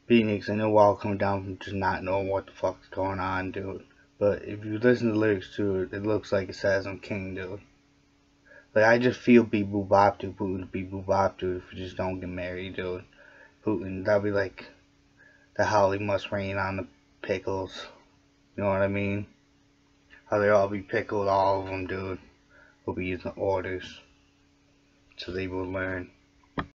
Phoenix, I know we're all coming down from just not knowing what the fuck's going on, dude. But if you listen to the lyrics to it, it looks like it says I'm king, dude. Like, I just feel beep boop bop to Putin, beep boop bop to if we just don't get married, dude. Putin, that'd be like the Holly must rain on the pickles. You know what I mean? How they all be pickled, all of them, dude. Will be using orders. So they will learn.